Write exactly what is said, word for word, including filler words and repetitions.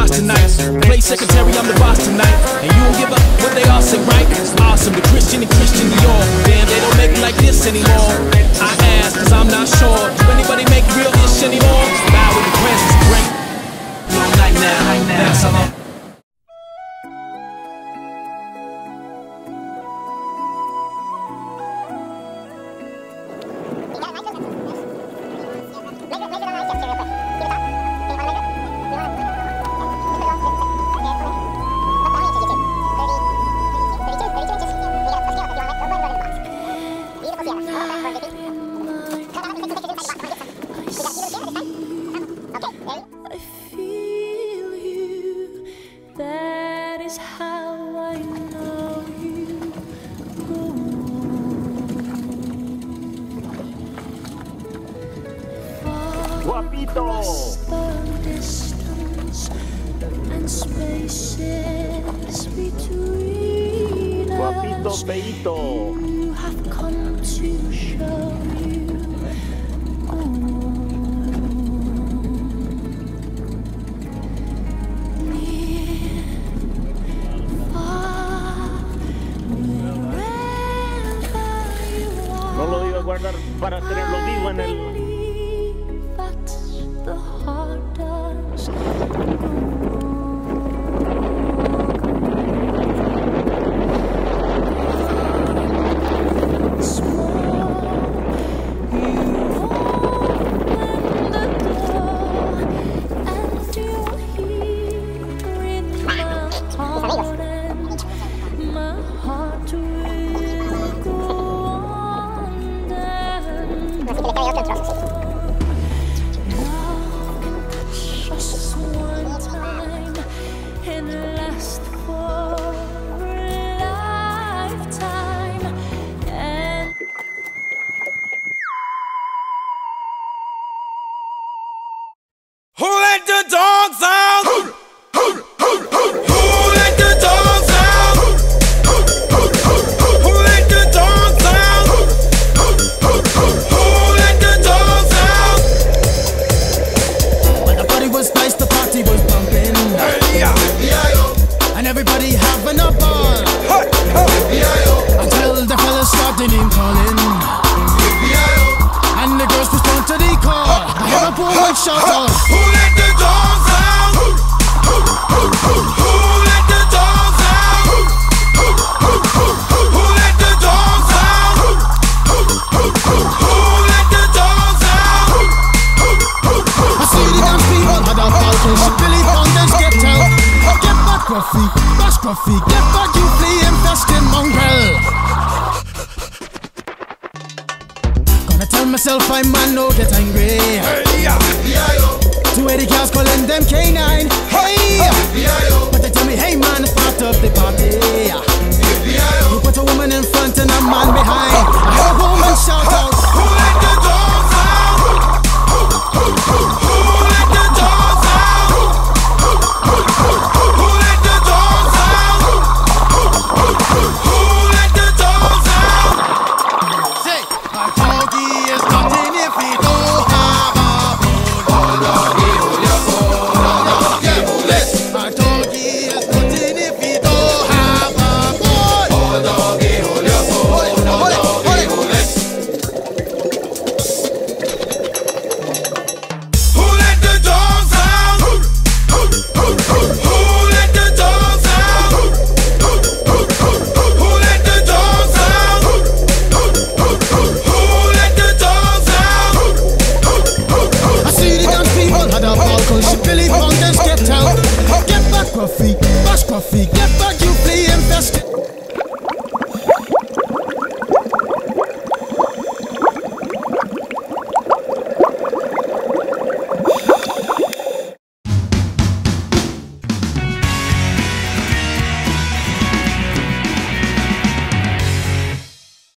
boss tonight. Play secretary, I'm the boss tonight. And you don't give up what they all say, right? It's awesome, the Christian and Christian Dior. Damn, they don't make it like this anymore. I ask, cause I'm not sure. Do anybody make real ish anymore? Bow with the prince is great. Long night now, that's how long. Guapito. Guapito, feito. You have come to show you. No lo iba a guardar para tenerlo vivo en el... Who let the dogs out? Who, who, who, who, who let the dogs out? Who, who, who, who let the dogs out? Who, who, who, who let the dogs out? When the party was nice, the party was pumping. Hey, yeah. And everybody having a ball. Hey, hey. Until the fellas started name calling. And the girls respond to the call. I hear a woman shout out. Who let the dogs out? Who, who, who, who, who let the dogs out? Who, who, who, who, who let the dogs out? Who, who, who, who, who let the dogs out? Who, who, who, who, I see the dance people had a ball. She Billy Fountains get out. Get back, Gruffy, bash Gruffy. Get back, you flea infested mongrel. Tell myself I'm man, no get angry. hey, yeah. Two eighty girls calling them K nine. Hey, but they tell me, hey man, it's part of the party. You put a woman in front and a man behind. I hear a woman shout out. Who let the dogs out? Who, who, who, who let the dogs out? Who, who, who, who let the dogs out? Who, who, who, who let the dogs out? Say, a doggy is nothing if he don't have a bone. A doggy is nothing if he don't have a bone. Who let the dogs out? Who, who, who, who, who let the dogs out? Who, who, who, who, who let the dogs out? Who, who, who, who let the dogs out? Who, who, who, I see the dance people had a ball. Cause she Billy Fountains get out. Get back, Gruffy.